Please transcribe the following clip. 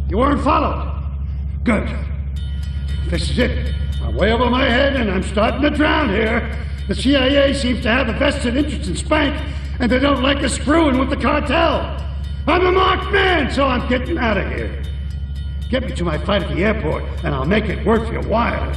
You weren't followed. Good. This is it. I'm way over my head and I'm starting to drown here. The CIA seems to have a vested interest in Spank, and they don't like us screwing with the cartel. I'm a marked man, so I'm getting out of here. Get me to my flight at the airport, and I'll make it worth your while.